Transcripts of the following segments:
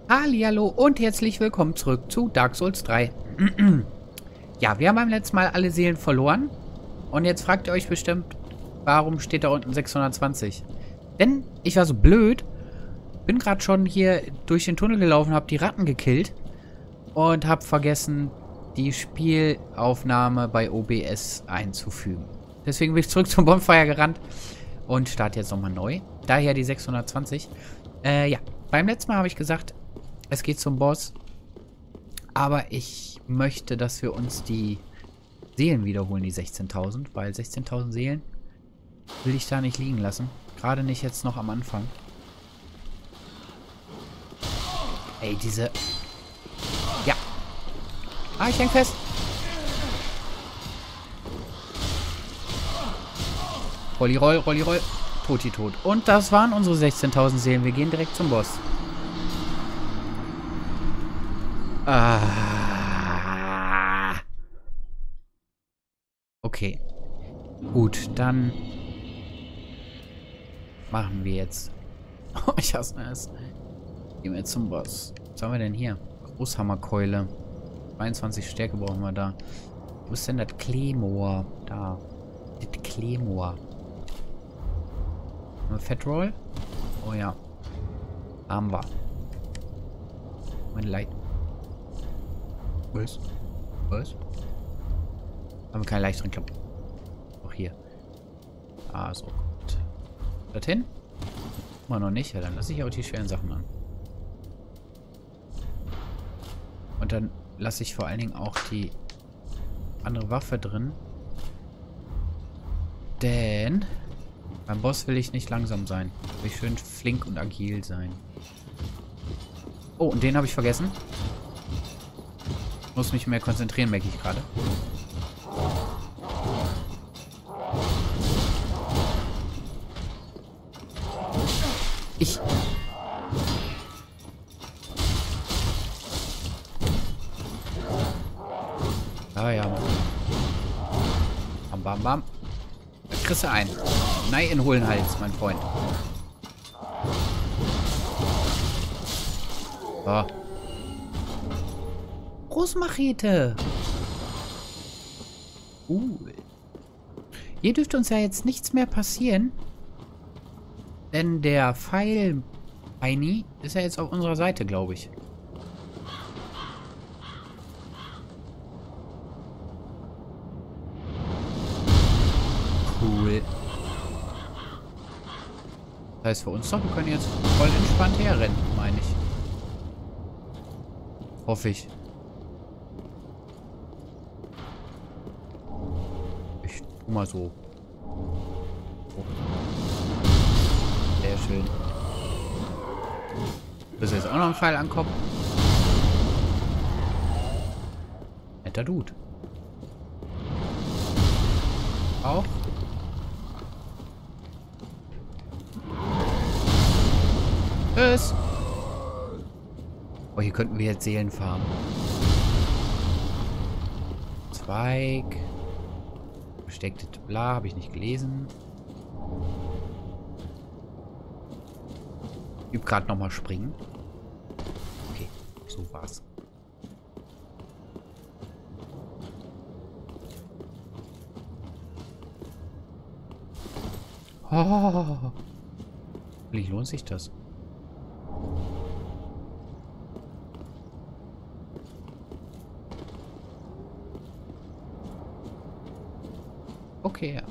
Hallihallo und herzlich willkommen zurück zu Dark Souls 3. Ja, wir haben beim letzten Mal alle Seelen verloren. Und jetzt fragt ihr euch bestimmt, warum steht da unten 620? Denn ich war so blöd, bin gerade schon hier durch den Tunnel gelaufen, habe die Ratten gekillt und habe vergessen, die Spielaufnahme bei OBS einzufügen. Deswegen bin ich zurück zum Bonfire gerannt und starte jetzt nochmal neu. Daher die 620. Ja, beim letzten Mal habe ich gesagt, es geht zum Boss. Aber ich möchte, dass wir uns die Seelen wiederholen, die 16.000. Weil 16.000 Seelen will ich da nicht liegen lassen. Gerade nicht jetzt noch am Anfang. Ey, diese... Ja. Ah, ich häng fest. Rolli roll, rolli roll. Toti tot. Und das waren unsere 16.000 Seelen. Wir gehen direkt zum Boss. Okay. Gut, dann machen wir jetzt. Oh, ich hasse es. Gehen wir jetzt zum Boss. Was haben wir denn hier? Großhammerkeule. 22 Stärke brauchen wir da. Wo ist denn das Claymore? Da. Das Claymore. Haben wir Fetroll? Oh ja. Haben wir. Mein Leid. Was? Was? Haben wir keinen leichteren Klapp. Auch hier. Ah, so. Gut. Dorthin? Immer noch nicht. Ja, dann lasse ich auch die schweren Sachen an. Und dann lasse ich vor allen Dingen auch die andere Waffe drin. Denn beim Boss will ich nicht langsam sein. Will ich schön flink und agil sein. Oh, und den habe ich vergessen. Muss mich mehr konzentrieren, merke ich gerade. Ah ja. Bam, bam, bam. Da kriegst du ein. Nein, in hohlen Hals, mein Freund. So. Großmachete. Hier dürfte uns ja jetzt nichts mehr passieren. Denn der Pfeil Heini ist ja jetzt auf unserer Seite, glaube ich. Cool. Das heißt für uns doch, wir können jetzt voll entspannt herrennen, meine ich. Hoffe ich. Ich tu mal so. Sehr schön. Bis jetzt auch noch ein Pfeil ankommt. Netter Dude. Auch. Tschüss. Oh, hier könnten wir jetzt Seelen farmen. Zweig. Versteckte Bla, habe ich nicht gelesen. Üb gerade nochmal springen. Okay, so war's. Oh. Wie lohnt sich das? Okay, ja.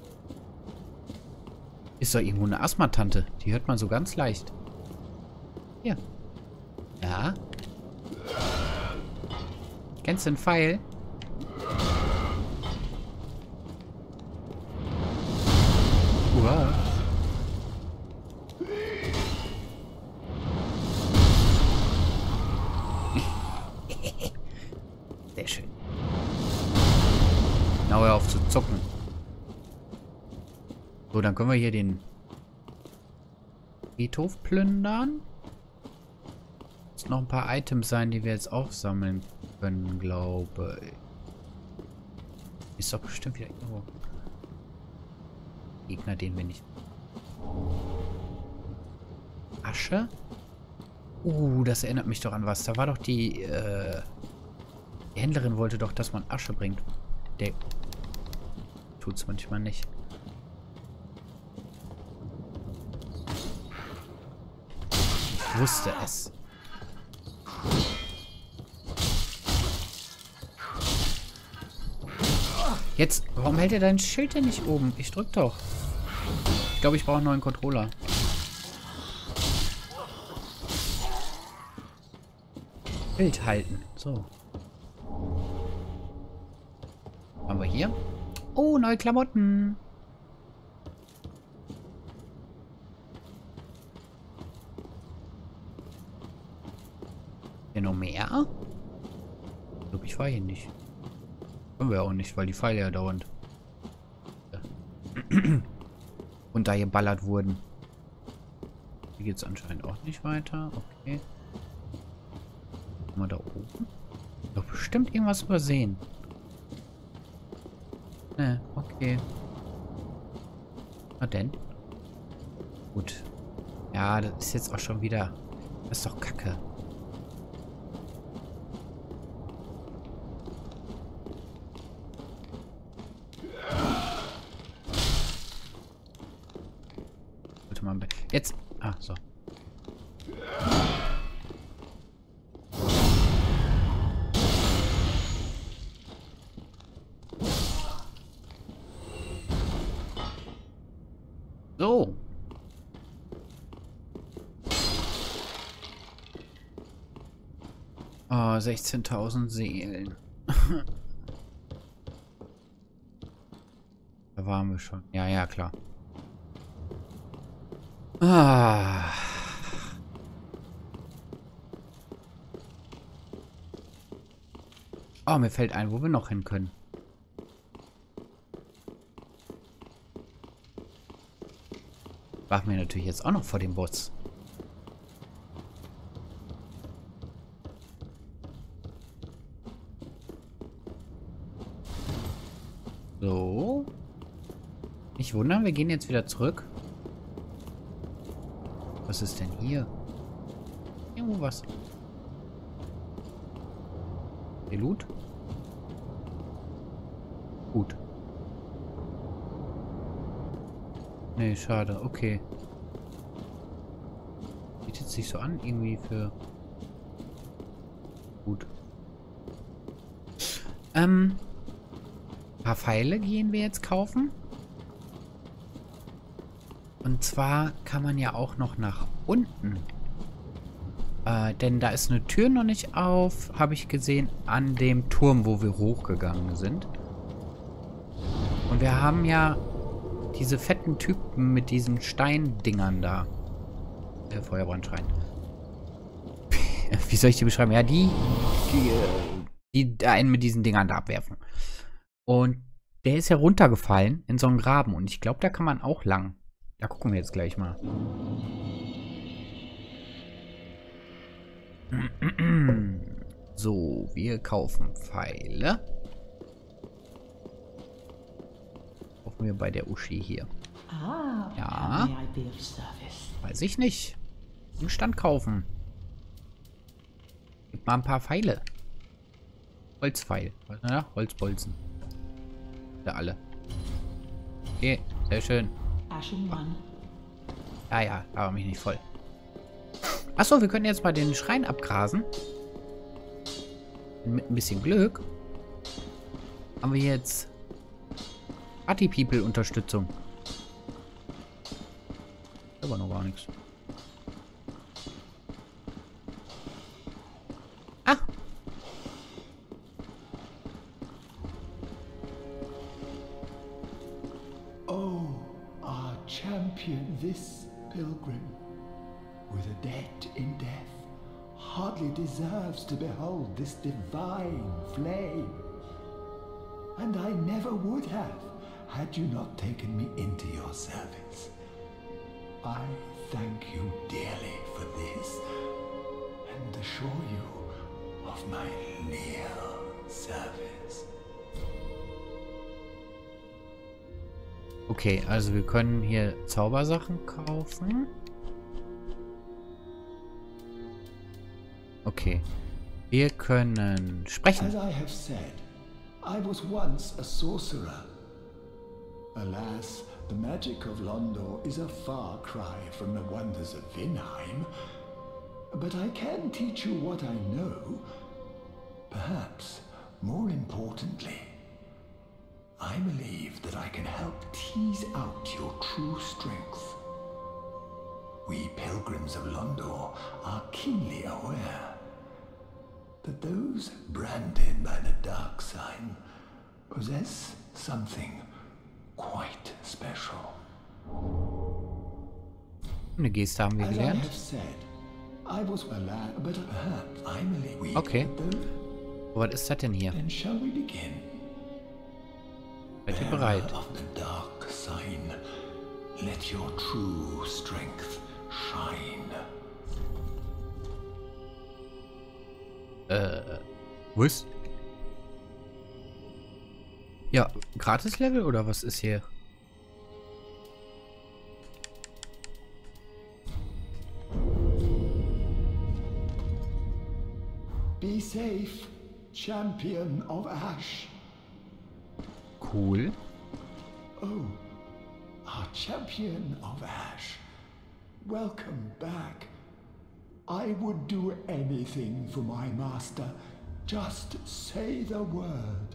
Ist doch irgendwo eine Asthma-Tante. Die hört man so ganz leicht. Hier. Ja. Kennst du den Pfeil? Uah. Sehr schön. Na, hör auf zu zucken. So, dann können wir hier den Friedhof plündern. Es noch ein paar Items sein, die wir jetzt aufsammeln können, glaube ich. Ist doch bestimmt wieder irgendwo Gegner, den wir nicht... Asche? Das erinnert mich doch an was. Da war doch die Händlerin wollte doch, dass man Asche bringt. Der tut's manchmal nicht. Ich wusste es. Jetzt, warum hält er dein Schild denn nicht oben? Ich drück doch. Ich glaube, ich brauche einen neuen Controller. Schild halten. So. Haben wir hier? Oh, neue Klamotten. Hier noch mehr? Ich glaube, ich war hier nicht. Können wir auch nicht, weil die Pfeile ja dauernd runtergeballert wurden. Hier geht es anscheinend auch nicht weiter. Okay. Mal da oben. Doch bestimmt irgendwas übersehen. Ne, okay. Na denn? Gut. Ja, das ist jetzt auch schon wieder... Das ist doch Kacke. Sollte man... Jetzt... Ah, so. So. Oh, 16.000 Seelen. Da waren wir schon. Ja, ja, klar. Ah. Oh, mir fällt ein, wo wir noch hin können. Warten wir natürlich jetzt auch noch vor dem Boss. So. Nicht wundern, wir gehen jetzt wieder zurück. Was ist denn hier? Irgendwo was. Der Loot? Gut. Nee, schade. Okay. Bietet sich so an, irgendwie für... Gut. Ein paar Pfeile gehen wir jetzt kaufen. Und zwar kann man ja auch noch nach unten. Denn da ist eine Tür noch nicht auf, habe ich gesehen, an dem Turm, wo wir hochgegangen sind. Und wir haben ja diese fetten Typen mit diesen Steindingern da. Feuerbrandschrein. Wie soll ich die beschreiben? Ja, die einen mit diesen Dingern da abwerfen. Und der ist ja runtergefallen in so einen Graben. Und ich glaube, da kann man auch lang. Da gucken wir jetzt gleich mal. So, wir kaufen Pfeile. Kaufen wir bei der Uschi hier. Ja. Weiß ich nicht. Im Stand kaufen. Gib mal ein paar Pfeile. Holzpfeil. Ja, Holzbolzen. Da alle. Okay, sehr schön. Ja, ja, aber mich nicht voll. Achso, wir können jetzt mal den Schrein abgrasen. Und mit ein bisschen Glück haben wir jetzt Party-People-Unterstützung. Aber noch gar nichts. Ah! Oh, our champion, this pilgrim, with a debt in death, hardly deserves to behold this divine flame. And I never would have, had you not taken me into your service. I thank you dearly for this, and assure you of my leal service. Okay, also wir können hier Zaubersachen kaufen. Okay. Wir können sprechen. As I have said, I was once a sorcerer. Alas, the magic of Londor is a far cry from the wonders of Vinheim. But I can teach you what I know. Perhaps, more importantly, I believe that I can help tease out your true strength. We pilgrims of Londor are keenly aware that those branded by the dark sign possess something quite special. Eine Geste haben wir As I gelernt. have said, I was a lad, but perhaps I believe. Okay. Was ist das denn hier? Then shall we begin? Seid ihr bereit? Bearer of the dark sign, let your true strength shine. Was? Ja, Gratis-Level oder was ist hier? Be safe, champion of Ash. Cool. Oh, our champion of Ash. Welcome back. I would do anything for my master. Just say the word.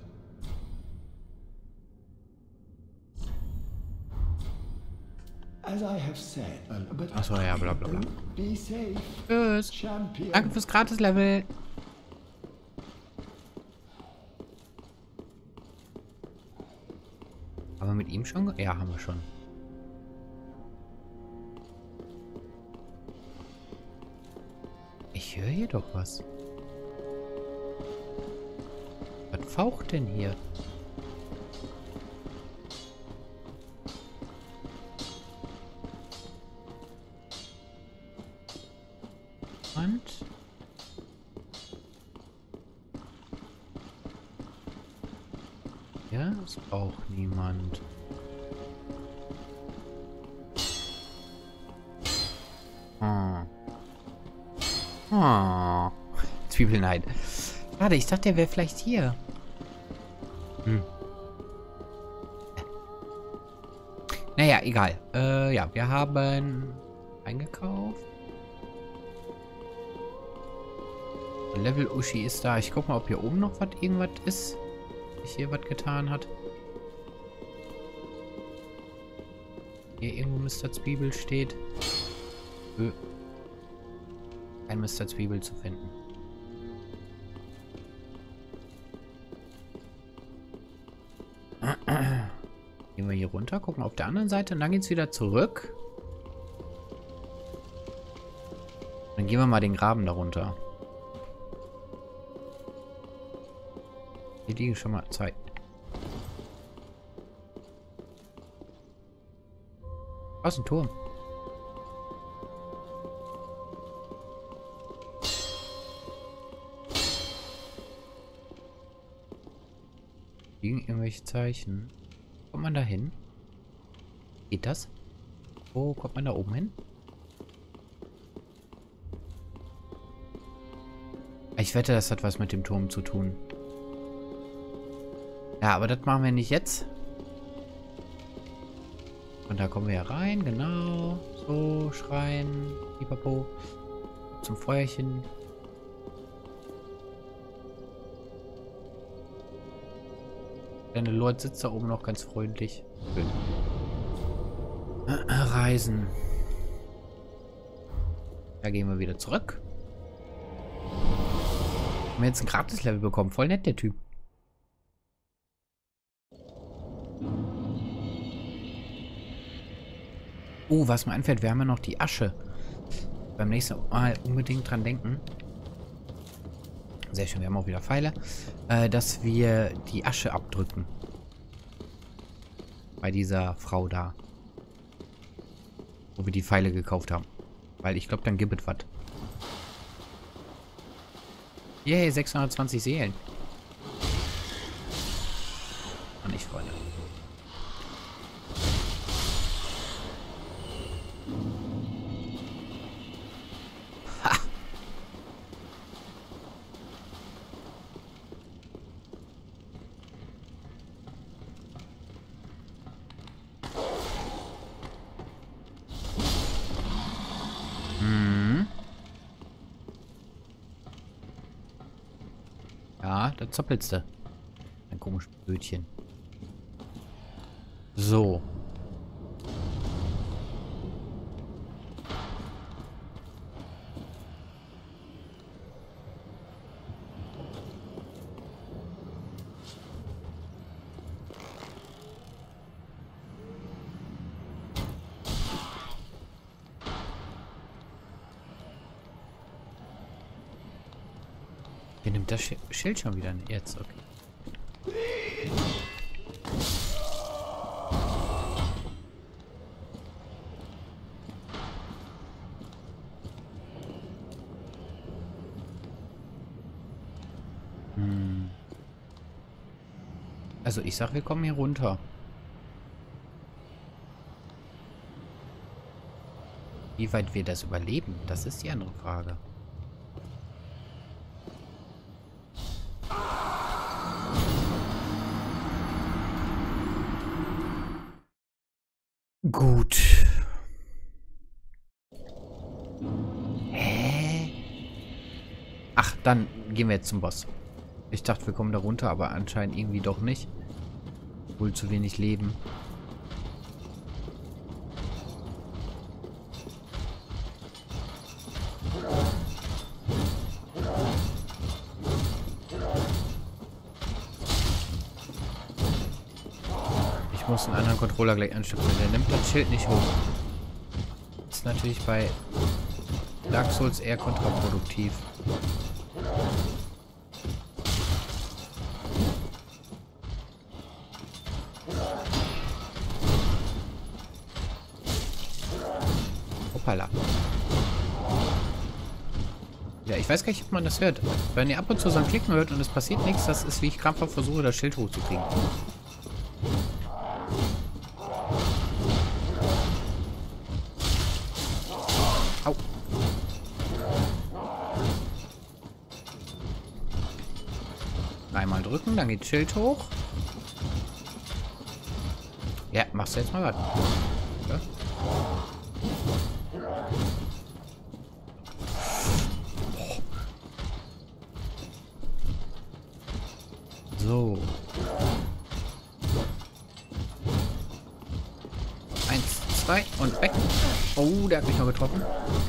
As I have said, but Ach so, ja, bla bla bla. be safe, Tschüss. champion. Danke fürs Gratis-Level. Haben wir mit ihm schon? Ja, haben wir schon. Ich höre hier doch was. Was faucht denn hier? Und? Ja, ist auch niemand. Oh. Oh. Zwiebelneid. Schade, ich dachte, der wäre vielleicht hier. Hm. Naja, egal. Ja, wir haben eingekauft. Level Uschi ist da. Ich guck mal, ob hier oben noch was irgendwas ist. Sich hier was getan hat. Hier irgendwo Mr. Zwiebel steht. Kein Mr. Zwiebel zu finden. Gehen wir hier runter, gucken auf der anderen Seite und dann geht's wieder zurück. Dann gehen wir mal den Graben darunter. Hier liegen schon mal zwei. Was, ein Turm? Liegen irgendwelche Zeichen? Kommt man da hin? Geht das? Wo kommt man da oben hin? Ich wette, das hat was mit dem Turm zu tun. Ja, aber das machen wir nicht jetzt. Und da kommen wir ja rein, genau. So, Schrein, Pipapo. Zum Feuerchen. Der Lord sitzt da oben noch ganz freundlich. Schön. Reisen. Da gehen wir wieder zurück. Haben wir jetzt ein Gratis-Level bekommen. Voll nett, der Typ. Oh, was mir einfällt, wir haben ja noch die Asche. Beim nächsten Mal unbedingt dran denken. Sehr schön, wir haben auch wieder Pfeile. Dass wir die Asche abdrücken. Bei dieser Frau da. Wo wir die Pfeile gekauft haben. Weil ich glaube, dann gibt es was. Yay, 620 Seelen. Und ich Freunde. Ja, da zappelst du. Ein komisches Bötchen. So. Wer nimmt das Schild schon wieder jetzt? Okay. Also ich sag, wir kommen hier runter. Wie weit wir das überleben, das ist die andere Frage. Gut. Hä? Ach, dann gehen wir jetzt zum Boss. Ich dachte, wir kommen da runter, aber anscheinend irgendwie doch nicht. Wohl zu wenig Leben. Ich muss einen anderen Controller gleich anstöpseln. Der nimmt das Schild nicht hoch. Das ist natürlich bei Dark Souls eher kontraproduktiv. Hoppala. Ja, ich weiß gar nicht, ob man das hört. Wenn ihr ab und zu so ein Klicken hört und es passiert nichts, das ist, wie ich krampfhaft versuche, das Schild hochzukriegen. Au. Einmal drücken, dann geht das Schild hoch. Ja, machst du jetzt mal was. Ja. So. 1, 2 und weg. Oh, der hat mich noch getroffen.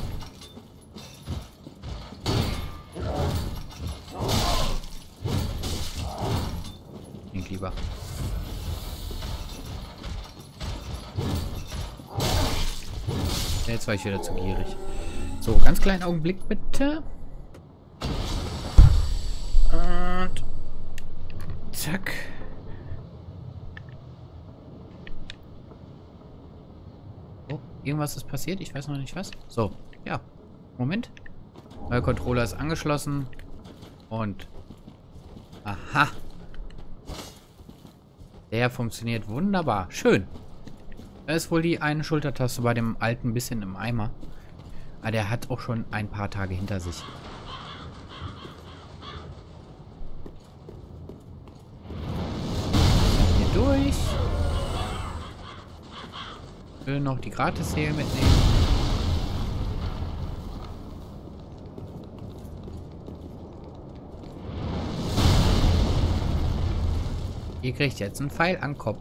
Denk lieber. Jetzt war ich wieder zu gierig. So, ganz kleinen Augenblick bitte. Und zack. Oh, irgendwas ist passiert. Ich weiß noch nicht was. So, ja. Moment. Neuer Controller ist angeschlossen. Und aha. Der funktioniert wunderbar. Schön. Da ist wohl die eine Schultertaste bei dem alten ein bisschen im Eimer. Aber der hat auch schon ein paar Tage hinter sich. Hier durch. Ich will noch die Gratis-Seele mitnehmen. Ihr kriegt jetzt einen Pfeil an den Kopf.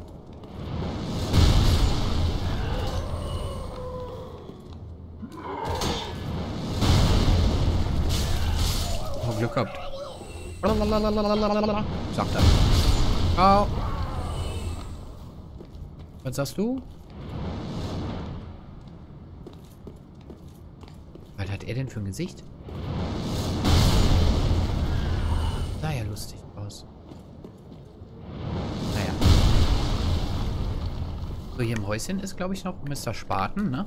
Oh, Glück gehabt. Sagt er. Oh. Was sagst du? Was hat er denn für ein Gesicht? Sah ja lustig aus. Naja. So, hier im Häuschen ist, glaube ich, noch Mr. Spaten, ne?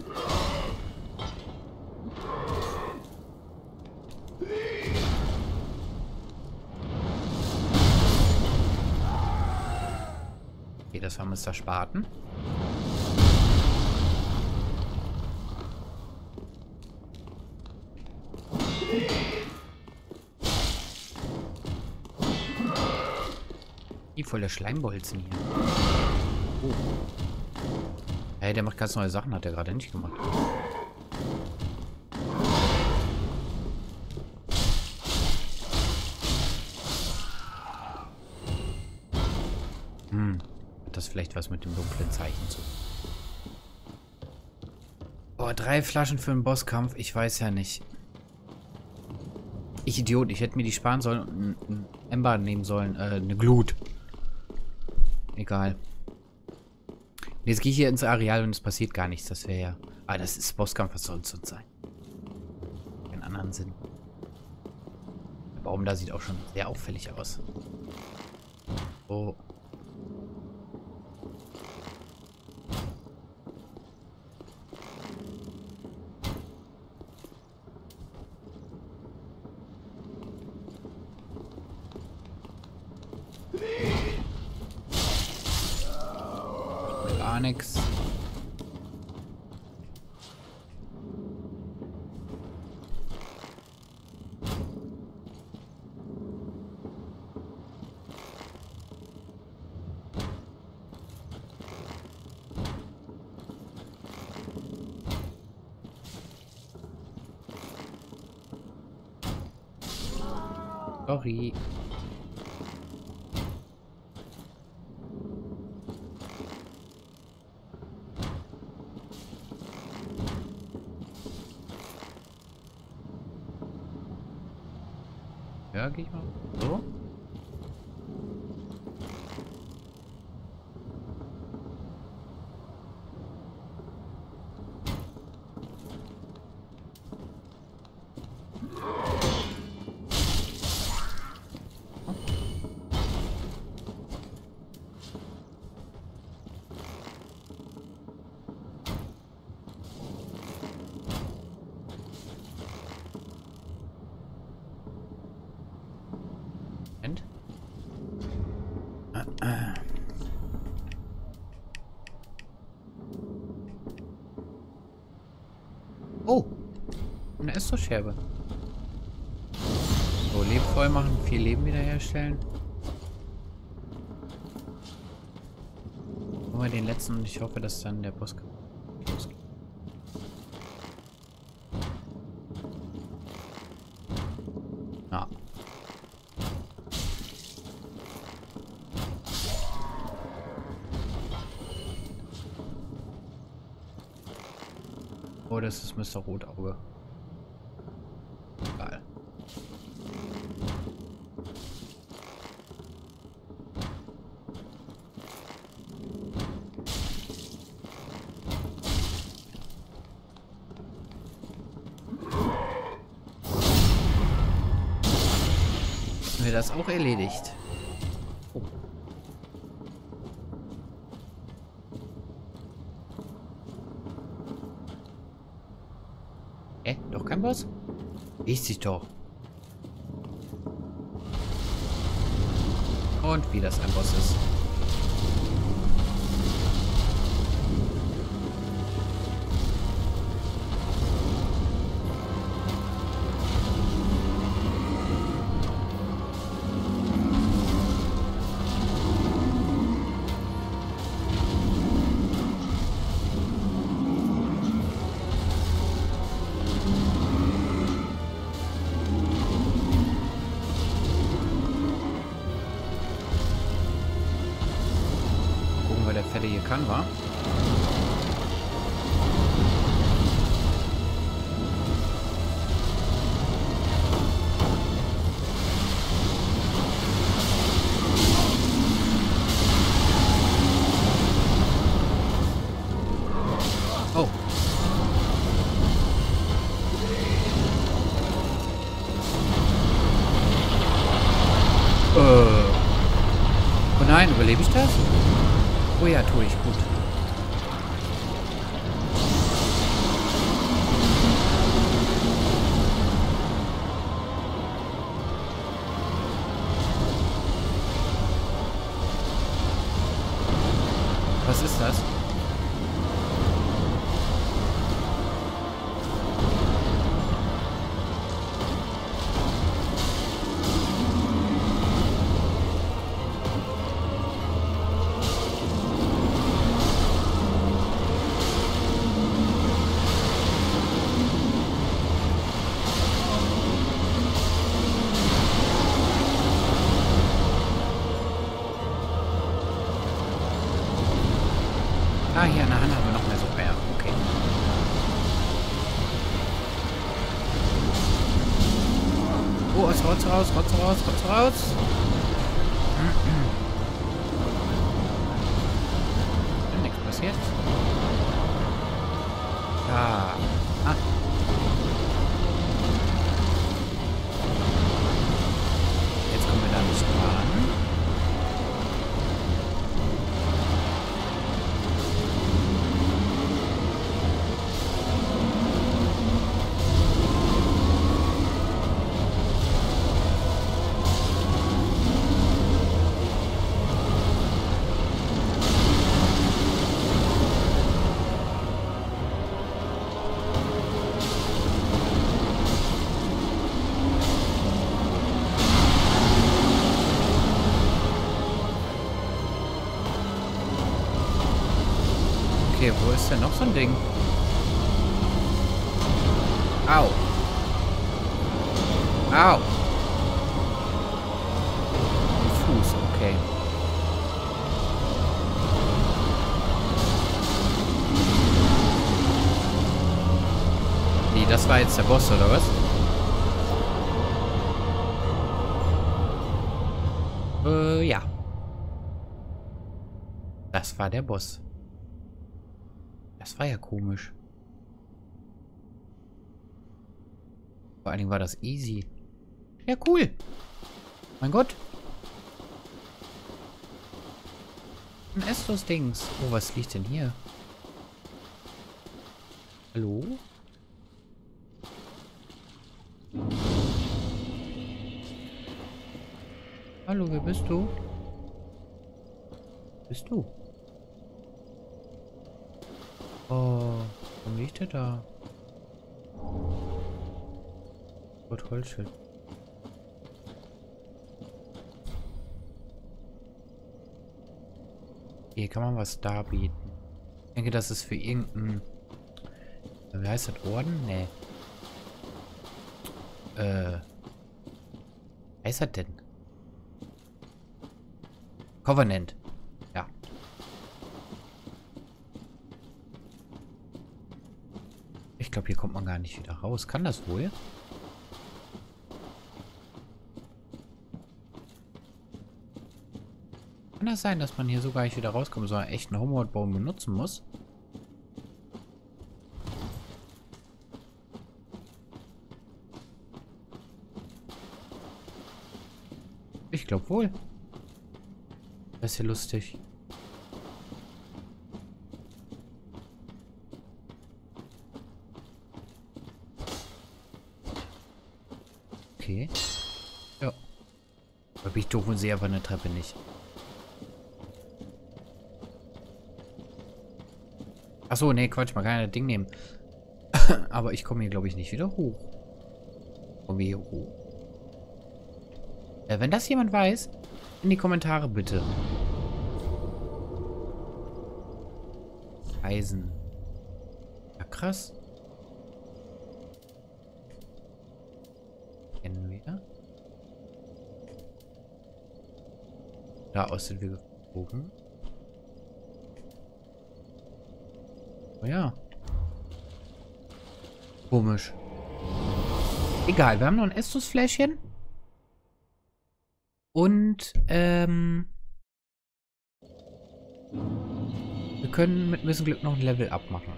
Okay, das war Mr. Spaten. Die voller Schleimbolzen hier. Oh. Hey, der macht ganz neue Sachen, hat er gerade nicht gemacht. das vielleicht was mit dem dunklen Zeichen zu. Boah, 3 Flaschen für einen Bosskampf. Ich weiß ja nicht. Ich Idiot. Ich hätte mir die sparen sollen und einen Ember nehmen sollen. Eine Glut. Egal. Und jetzt gehe ich hier ins Areal und es passiert gar nichts. Das wäre ja... Ah, das ist Bosskampf. Was soll es sonst sein? Keinen anderen Sinn. Der Baum da sieht auch schon sehr auffällig aus. Oh. Gar nichts. Sorry. Ja, gehe ich mal so. Moment. Oh, eine Esso-Scherbe. So, Leben voll machen, 4 Leben wiederherstellen. Nur den letzten und ich hoffe, dass dann der Boss losgeht. Ja. Oh, das ist Mr. Rotauge. Egal. Haben wir das auch erledigt? Oh. Doch kein Boss? Ist sich doch. Und wie das ein Boss ist. Der Fette hier kann, wa? Oh. Oh nein, überlebe ich das? Oh ja, tue ich. Gut. Was ist das? Oh, es rotzt raus, rotzt raus, rotzt raus. Nichts passiert. Ja. Ah. Jetzt kommen wir da nicht dran. Okay, wo ist denn noch so ein Ding? Au. Au. Fuß, okay. Nee, das war jetzt der Boss, oder was? Ja. Das war der Boss. Das war ja komisch. Vor allen Dingen war das easy. Ja, cool. Mein Gott. Ein Estus-Dings. Oh, was liegt denn hier? Hallo? Hallo, wer bist du? Bist du? Oh, warum liegt der da? Gott, Holzschild. Hier kann man was darbieten. Ich denke, das ist für irgendein... Wie heißt das? Orden? Nee. Wie heißt das denn? Covenant. Ja. Ich glaube, hier kommt man gar nicht wieder raus. Kann das wohl? Kann das sein, dass man hier so gar nicht wieder rauskommt, sondern echt einen Homeward-Baum benutzen muss? Ich glaube wohl. Das ist ja lustig. Okay. Ja. Da bin ich doof und sehe aber eine Treppe nicht. Achso, nee, Quatsch, man kann ja das Ding nehmen. Aber ich komme hier, glaube ich, nicht wieder hoch. Kommen wir hier hoch? Wenn das jemand weiß, in die Kommentare bitte. Eisen. Ja, krass. Kennen wir. Da aus sind wir geflogen. Oh ja. Komisch. Egal, wir haben noch ein Estus-Fläschchen. Und, wir können mit ein bisschen Glück noch ein Level abmachen.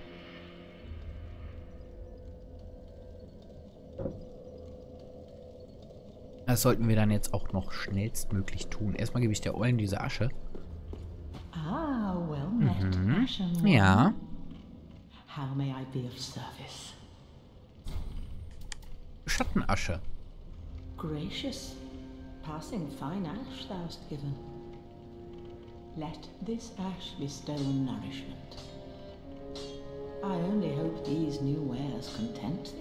Das sollten wir dann jetzt auch noch schnellstmöglich tun. Erstmal gebe ich der Eulen diese Asche. Ah, well met, Ashen One. Ja. How may I be of service? Schattenasche. Gracious, passing fine ash thou'st given. Let this ash bestow nourishment. I only hope these new wares content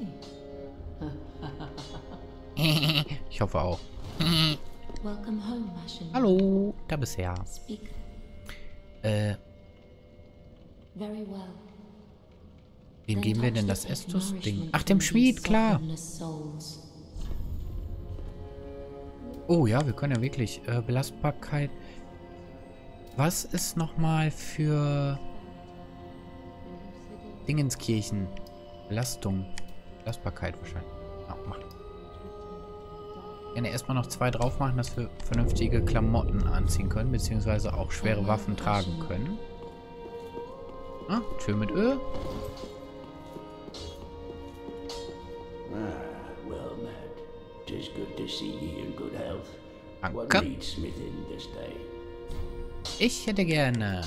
thee. Ich hoffe auch. Welcome home, Ashen. Hallo, da bist du ja. Speak. Very well. Wem geben wir denn das Estus-Ding? Ach, dem Schmied, klar. Oh ja, wir können ja wirklich Belastbarkeit. Was ist nochmal für Dingenskirchen? Belastung. Belastbarkeit wahrscheinlich. Ja, mach. gerne erstmal noch 2 drauf machen, dass wir vernünftige Klamotten anziehen können, beziehungsweise auch schwere Waffen tragen können. Ah, schön mit Öl. Well met. 'Tis good to see ye in good health. What Danke. needs smithing this day? Ich hätte gerne...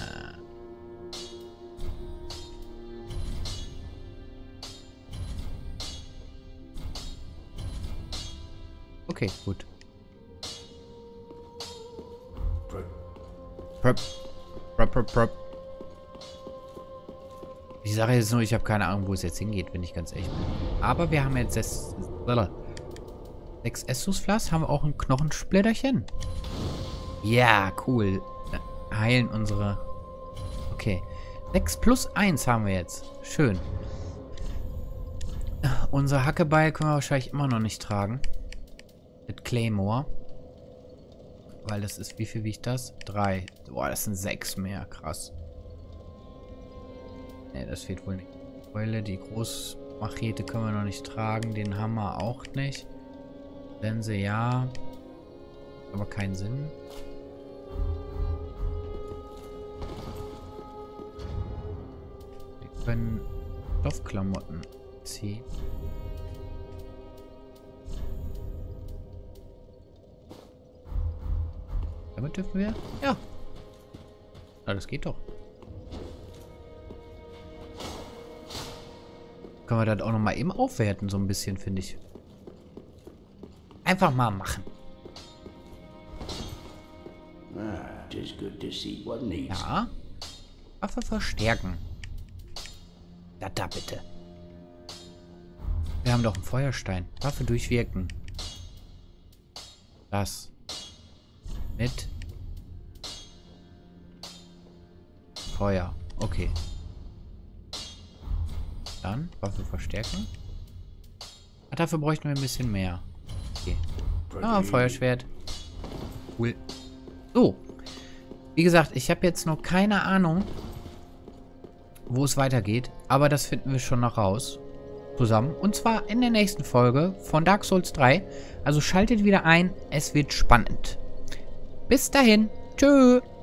Okay, gut. Prep. Prep. Die Sache ist nur, ich habe keine Ahnung, wo es jetzt hingeht, wenn ich ganz ehrlich bin. Aber wir haben jetzt 6 Essusflas, haben wir auch ein Knochensplitterchen. Ja, cool. Heilen unsere... Okay. 6 plus 1 haben wir jetzt. Schön. Unser Hackebeil können wir wahrscheinlich immer noch nicht tragen. Mit Claymore. Weil das ist, wie viel wiegt das? 3. Boah, das sind 6 mehr. Krass. Ne, das fehlt wohl nicht. Keule, die Großmachete können wir noch nicht tragen. Den Hammer auch nicht. Sense, ja. Aber keinen Sinn. Wir können Stoffklamotten ziehen. Damit dürfen wir? Ja. Ja, das geht doch. Können wir das auch nochmal eben aufwerten, so ein bisschen, finde ich. Einfach mal machen. 'Tis good to see what needs. Ja. Waffe verstärken. Da bitte. Wir haben doch einen Feuerstein. Waffe durchwirken. Das. Mit Feuer. Okay. Dann Waffe verstärken. Ach, dafür bräuchten wir ein bisschen mehr. Okay. Ah, Feuerschwert. Cool. So. Wie gesagt, ich habe jetzt noch keine Ahnung, wo es weitergeht. Aber das finden wir schon noch raus. Zusammen. Und zwar in der nächsten Folge von Dark Souls 3. Also schaltet wieder ein. Es wird spannend. Bis dahin. Tschö.